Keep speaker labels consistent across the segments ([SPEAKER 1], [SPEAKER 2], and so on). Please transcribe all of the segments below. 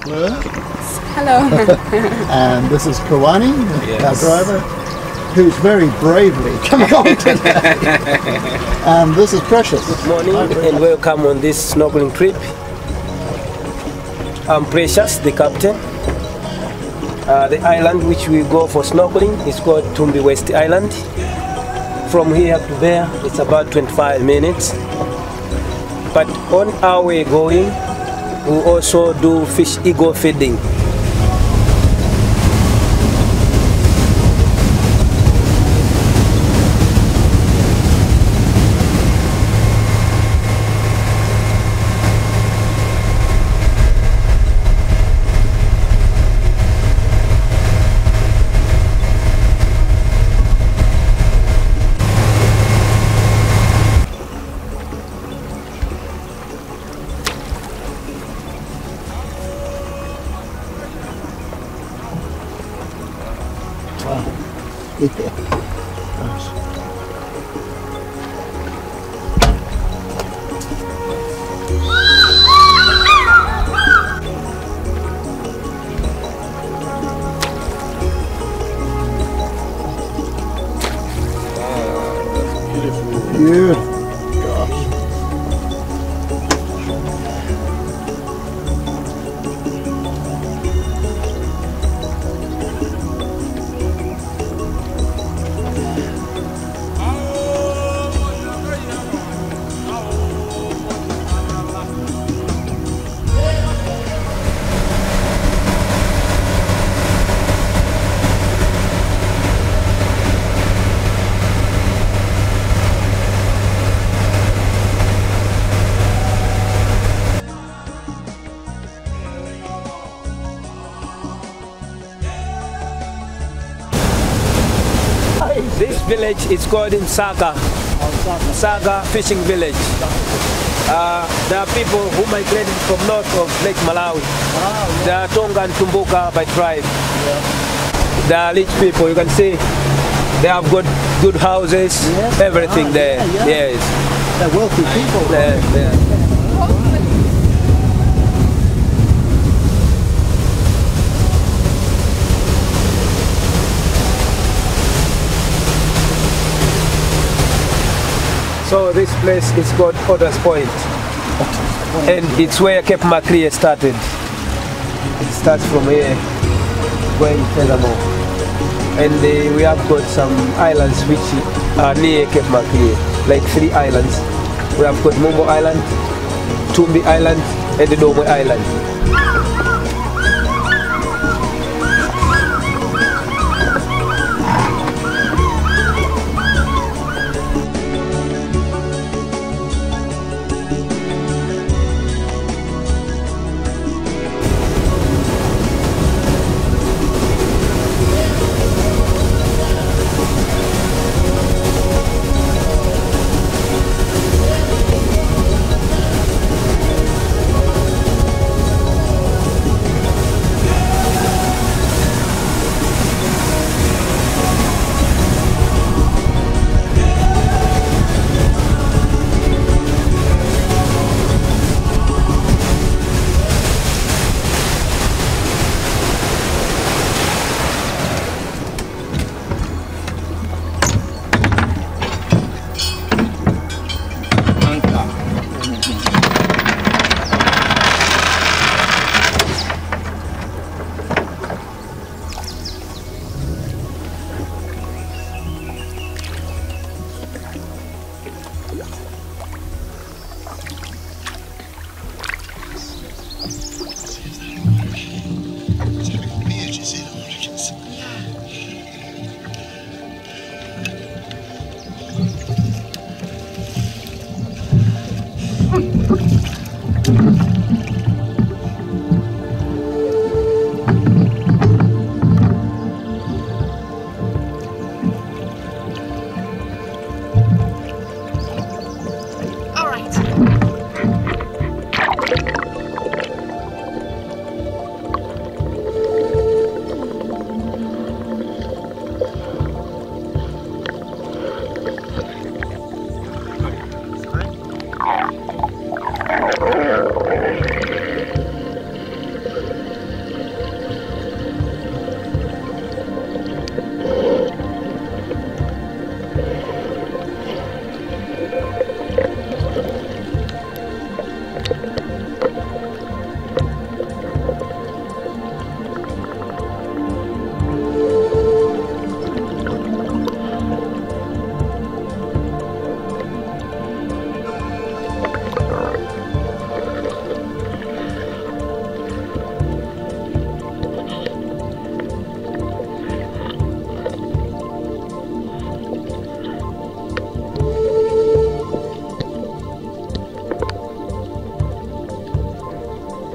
[SPEAKER 1] Hello.
[SPEAKER 2] And this is Pumulani, our driver, who's very bravely coming on today. And this is Precious.
[SPEAKER 3] Good morning and welcome on this snorkeling trip. I'm Precious, the captain. The island which we go for snorkeling is called Thumbi West Island. From here to there, it's about 25 minutes. But on our way going, we also do fish ego feeding.
[SPEAKER 2] Beautiful.
[SPEAKER 3] This village is called in Saga Fishing Village. There are people who migrated from north of Lake Malawi. They are Tonga and Tumbuka by tribe. They are rich people. You can see they have got good houses, everything there. Yes.
[SPEAKER 2] They're wealthy people.
[SPEAKER 3] So this place is called Otters Point, and it's where Cape Maclear started. It starts from here, going further more. And we have got some islands which are near Cape Maclear, like 3 islands. We have got Mumbo Island, Thumbi Island, and the Dhow Island.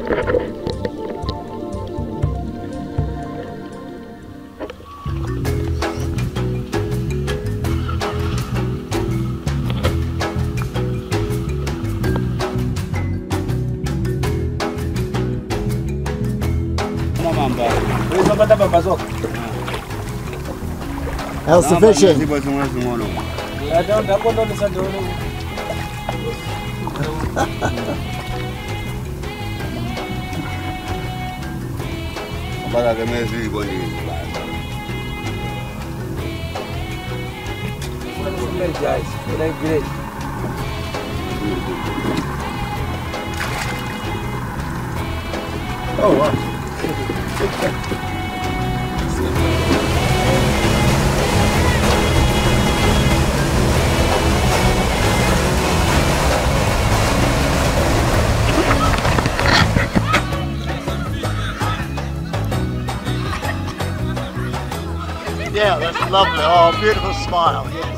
[SPEAKER 2] How's the fishing? Oh, wow. Yeah, that's lovely. Oh, beautiful smile. Yes.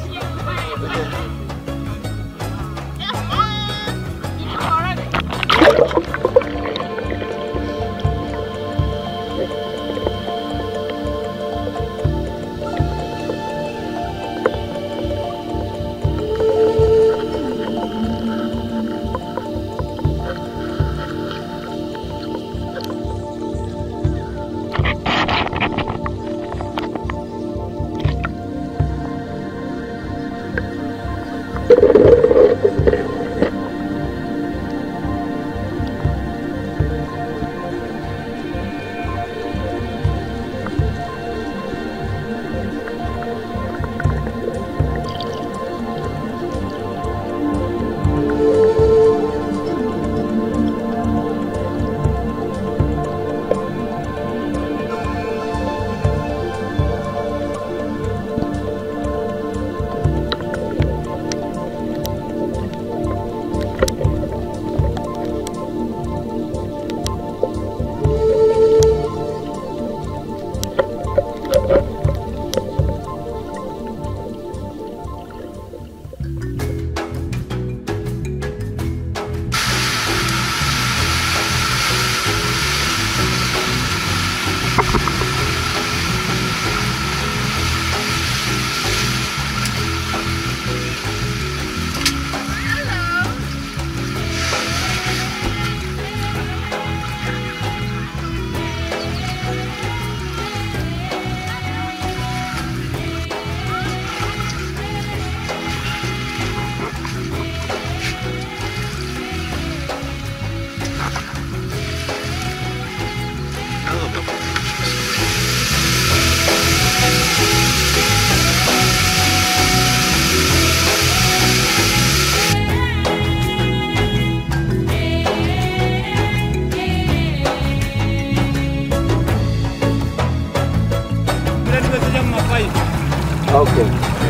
[SPEAKER 3] Okay.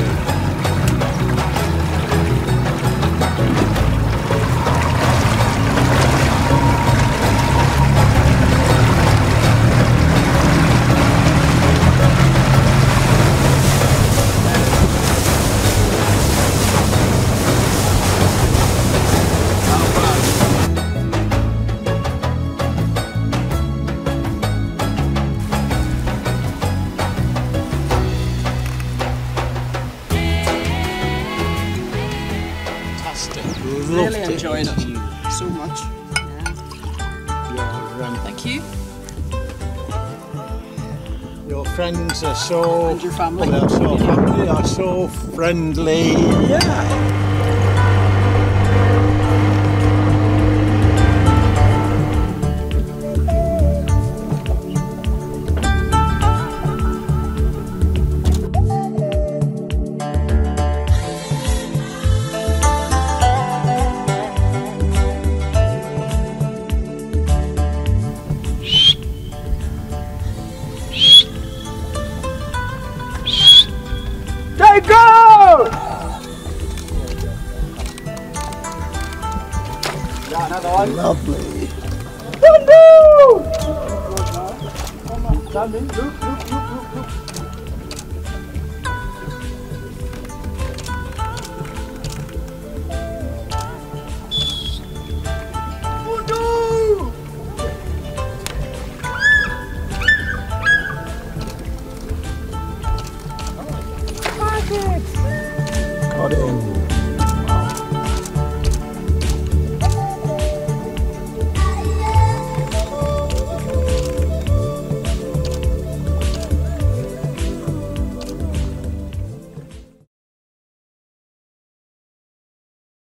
[SPEAKER 1] Really enjoyed it so much.
[SPEAKER 2] Yeah.
[SPEAKER 1] Thank you.
[SPEAKER 2] Your friends are so...
[SPEAKER 1] And your family.
[SPEAKER 2] They're so family, are so friendly.
[SPEAKER 1] Yeah.
[SPEAKER 2] Lovely.
[SPEAKER 3] Thumbi, look.